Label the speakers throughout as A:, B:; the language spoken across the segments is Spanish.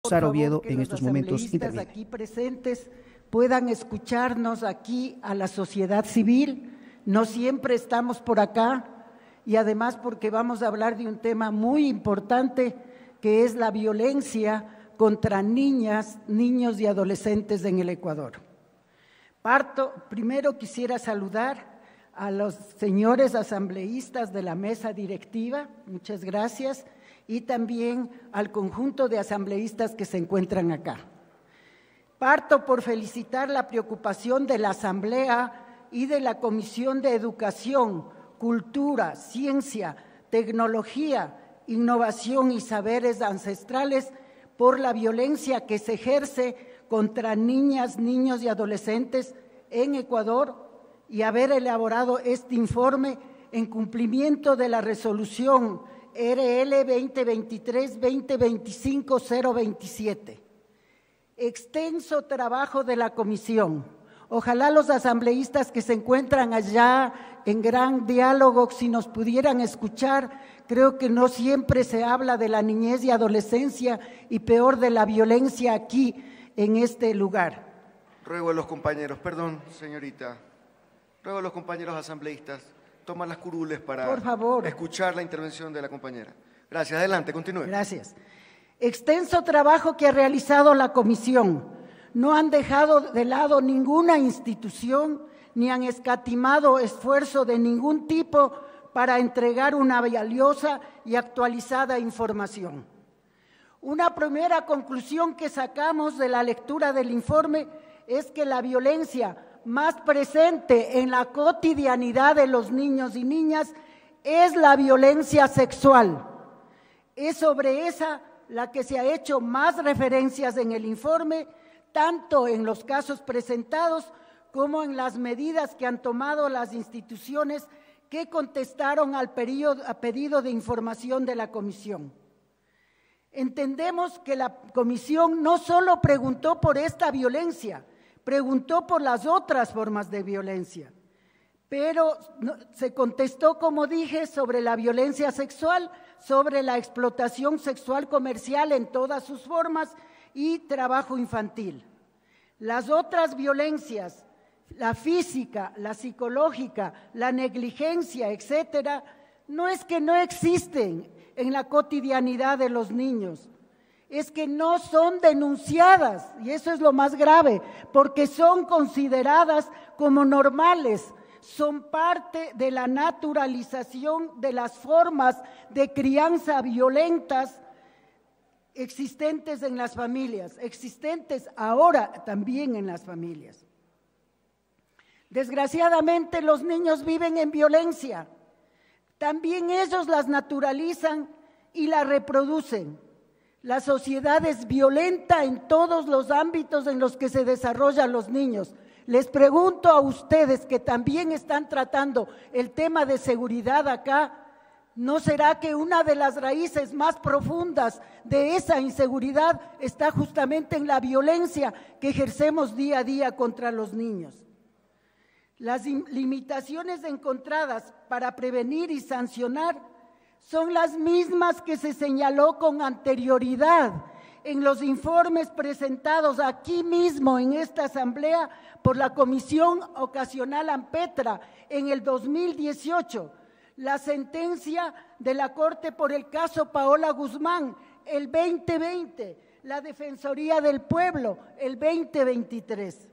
A: Sara Oviedo en estos momentos interviene.
B: Aquí presentes puedan escucharnos aquí a la sociedad civil. No siempre estamos por acá y además porque vamos a hablar de un tema muy importante que es la violencia contra niñas, niños y adolescentes en el Ecuador. Primero quisiera saludar a los señores asambleístas de la mesa directiva, muchas gracias, y también al conjunto de asambleístas que se encuentran acá. Parto por felicitar la preocupación de la Asamblea y de la Comisión de Educación, Cultura, Ciencia, Tecnología, Innovación y Saberes Ancestrales por la violencia que se ejerce contra niñas, niños y adolescentes en Ecuador y haber elaborado este informe en cumplimiento de la resolución RL 2023-2025-027. Extenso trabajo de la comisión. Ojalá los asambleístas que se encuentran allá en gran diálogo, si nos pudieran escuchar, creo que no siempre se habla de la niñez y adolescencia y peor de la violencia aquí en este lugar.
C: Ruego a los compañeros, perdón señorita, ruego a los compañeros asambleístas, toman las curules para
B: por favor
C: escuchar la intervención de la compañera. Gracias, adelante, continúe.
B: Gracias. Extenso trabajo que ha realizado la comisión. No han dejado de lado ninguna institución ni han escatimado esfuerzo de ningún tipo para entregar una valiosa y actualizada información. Una primera conclusión que sacamos de la lectura del informe es que la violencia más presente en la cotidianidad de los niños y niñas es la violencia sexual. Es sobre esa la que se ha hecho más referencias en el informe, tanto en los casos presentados como en las medidas que han tomado las instituciones que contestaron al pedido de información de la comisión. Entendemos que la comisión no solo preguntó por esta violencia, preguntó por las otras formas de violencia, pero se contestó, como dije, sobre la violencia sexual, sobre la explotación sexual comercial en todas sus formas y trabajo infantil. Las otras violencias, la física, la psicológica, la negligencia, etcétera, no es que no existen en la cotidianidad de los niños, es que no son denunciadas, y eso es lo más grave, porque son consideradas como normales, son parte de la naturalización de las formas de crianza violentas existentes en las familias, existentes ahora también en las familias. Desgraciadamente los niños viven en violencia, también ellos las naturalizan y la reproducen. La sociedad es violenta en todos los ámbitos en los que se desarrollan los niños. Les pregunto a ustedes que también están tratando el tema de seguridad acá, ¿no será que una de las raíces más profundas de esa inseguridad está justamente en la violencia que ejercemos día a día contra los niños? Las limitaciones encontradas para prevenir y sancionar son las mismas que se señaló con anterioridad en los informes presentados aquí mismo en esta asamblea por la Comisión Ocasional AMPETRA en el 2018, la sentencia de la Corte por el caso Paola Guzmán el 2020, la Defensoría del Pueblo el 2023.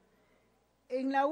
B: En la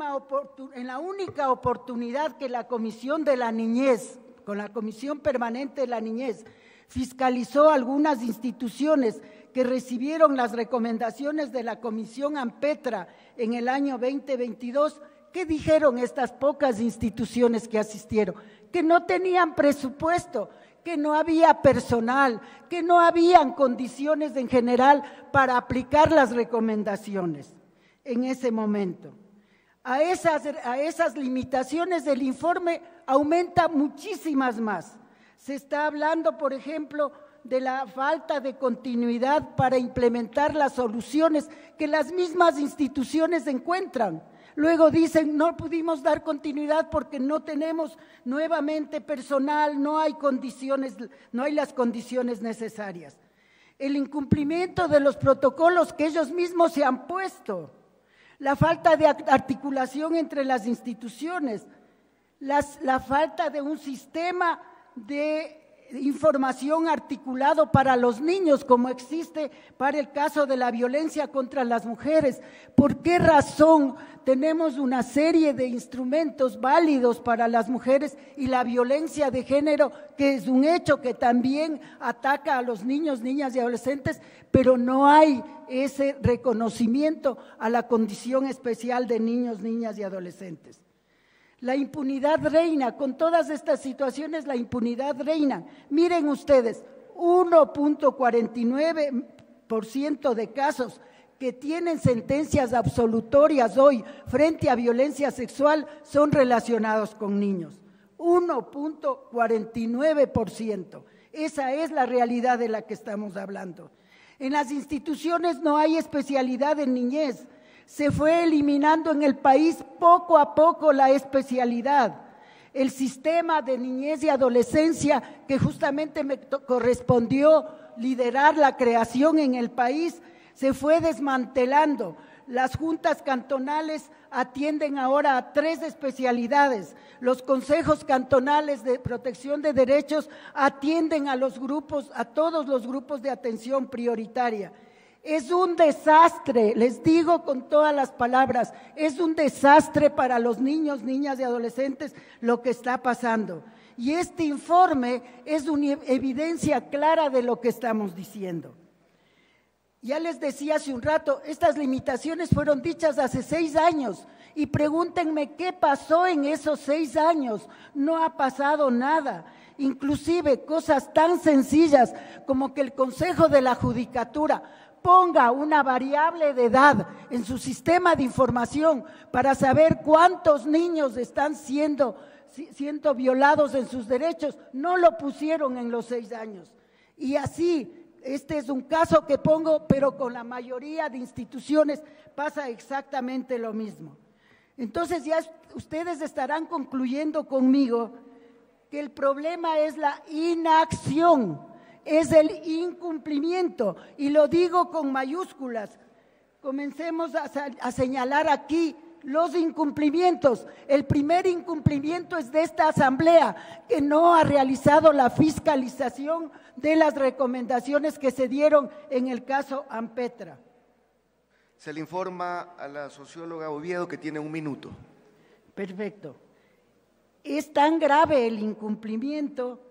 B: única oportunidad que la Comisión de la Niñez, con la Comisión Permanente de la Niñez, fiscalizó algunas instituciones que recibieron las recomendaciones de la Comisión AMPETRA en el año 2022, ¿qué dijeron estas pocas instituciones que asistieron? Que no tenían presupuesto, que no había personal, que no habían condiciones en general para aplicar las recomendaciones en ese momento. A esas limitaciones del informe aumenta muchísimas más. Se está hablando, por ejemplo, de la falta de continuidad para implementar las soluciones que las mismas instituciones encuentran. Luego dicen, no pudimos dar continuidad porque no tenemos nuevamente personal, no hay las condiciones necesarias. el incumplimiento de los protocolos que ellos mismos se han puesto, la falta de articulación entre las instituciones, la falta de un sistema de información articulado para los niños, como existe para el caso de la violencia contra las mujeres. ¿Por qué razón tenemos una serie de instrumentos válidos para las mujeres y la violencia de género, que es un hecho que también ataca a los niños, niñas y adolescentes, pero no hay ese reconocimiento a la condición especial de niños, niñas y adolescentes? La impunidad reina, con todas estas situaciones la impunidad reina. Miren ustedes, 1.49% de casos que tienen sentencias absolutorias hoy frente a violencia sexual son relacionados con niños. 1.49%. Esa es la realidad de la que estamos hablando. En las instituciones no hay especialidad en niñez. Se fue eliminando en el país poco a poco la especialidad. El sistema de niñez y adolescencia, que justamente me correspondió liderar la creación en el país, se fue desmantelando. Las juntas cantonales atienden ahora a 3 especialidades. Los consejos cantonales de protección de derechos atienden a los grupos, a todos los grupos de atención prioritaria. Es un desastre, les digo con todas las palabras, es un desastre para los niños, niñas y adolescentes lo que está pasando. Y este informe es una evidencia clara de lo que estamos diciendo. Ya les decía hace un rato, estas limitaciones fueron dichas hace 6 años y pregúntenme qué pasó en esos 6 años. No ha pasado nada. Inclusive cosas tan sencillas como que el Consejo de la Judicatura ponga una variable de edad en su sistema de información para saber cuántos niños están siendo violados en sus derechos. No lo pusieron en los 6 años. Y así, este es un caso que pongo, pero con la mayoría de instituciones pasa exactamente lo mismo. Entonces ya ustedes estarán concluyendo conmigo que el problema es la inacción, es el incumplimiento, y lo digo con mayúsculas. Comencemos a señalar aquí los incumplimientos. El primer incumplimiento es de esta asamblea, que no ha realizado la fiscalización de las recomendaciones que se dieron en el caso Ampetra.
C: Se le informa a la socióloga Oviedo que tiene 1 minuto.
B: Perfecto. Es tan grave el incumplimiento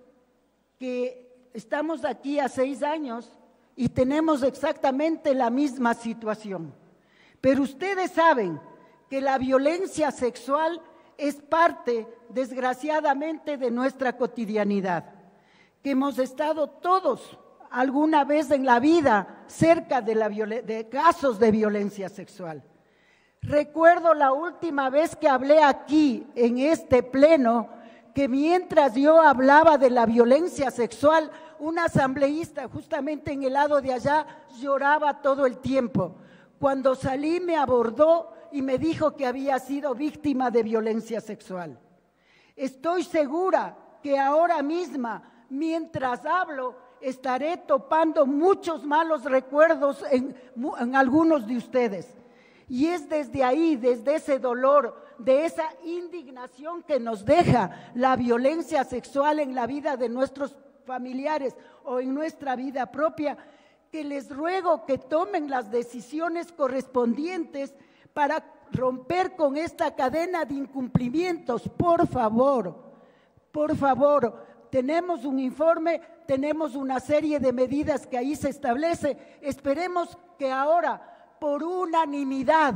B: que estamos aquí a 6 años y tenemos exactamente la misma situación. Pero ustedes saben que la violencia sexual es parte, desgraciadamente, de nuestra cotidianidad, que hemos estado todos alguna vez en la vida cerca de casos de violencia sexual. Recuerdo la última vez que hablé aquí en este pleno, que mientras yo hablaba de la violencia sexual, un asambleísta justamente en el lado de allá lloraba todo el tiempo. Cuando salí me abordó y me dijo que había sido víctima de violencia sexual. Estoy segura que ahora misma, mientras hablo, estaré topando muchos malos recuerdos en algunos de ustedes. Y es desde ahí, desde ese dolor, de esa indignación que nos deja la violencia sexual en la vida de nuestros familiares o en nuestra vida propia, que les ruego que tomen las decisiones correspondientes para romper con esta cadena de incumplimientos. Por favor, tenemos un informe, tenemos una serie de medidas que ahí se establece. Esperemos que ahora, por unanimidad,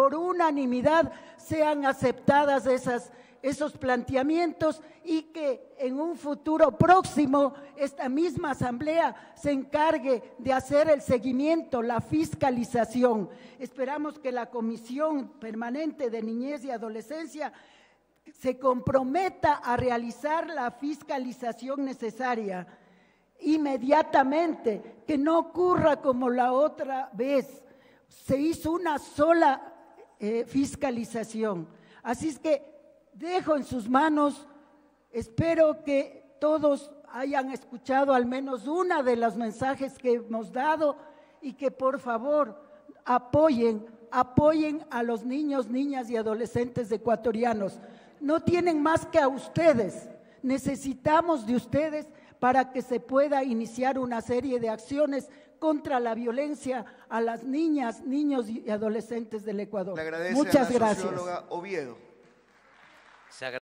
B: sean aceptadas esos planteamientos y que en un futuro próximo esta misma asamblea se encargue de hacer el seguimiento, la fiscalización. Esperamos que la Comisión Permanente de Niñez y Adolescencia se comprometa a realizar la fiscalización necesaria inmediatamente, que no ocurra como la otra vez. Se hizo una sola fiscalización. Así es que dejo en sus manos, espero que todos hayan escuchado al menos una de los mensajes que hemos dado y que por favor apoyen a los niños, niñas y adolescentes ecuatorianos. No tienen más que a ustedes, necesitamos de ustedes para que se pueda iniciar una serie de acciones contra la violencia a las niñas, niños y adolescentes del Ecuador.
C: Le agradece
B: Muchas
C: a la
B: gracias.
C: socióloga Oviedo.